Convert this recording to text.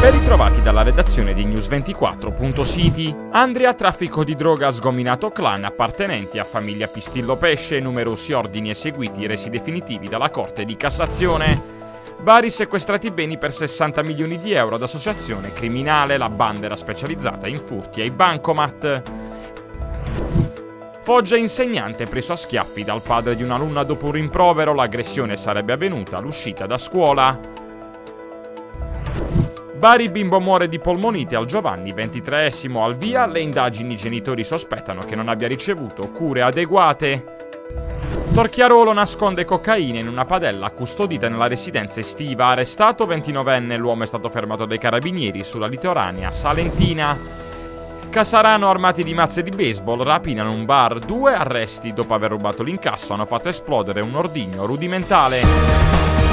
Ben ritrovati dalla redazione di News24.city. Andria, traffico di droga ha sgominato clan appartenenti a famiglia Pistillo Pesce, numerosi ordini eseguiti resi definitivi dalla Corte di Cassazione. Bari, sequestrati beni per 60 milioni di euro ad associazione criminale, la banda era specializzata in furti ai bancomat. Foggia, insegnante preso a schiaffi dal padre di un'alunna dopo un rimprovero, l'aggressione sarebbe avvenuta all'uscita da scuola. Bari, bimbo muore di polmonite al Giovanni XXIII, al via le indagini, i genitori sospettano che non abbia ricevuto cure adeguate. Torchiarolo, nasconde cocaina in una padella custodita nella residenza estiva, arrestato 29enne, l'uomo è stato fermato dai carabinieri sulla litoranea salentina. Casarano, armati di mazze di baseball, rapinano un bar, 2 arresti dopo aver rubato l'incasso, hanno fatto esplodere un ordigno rudimentale.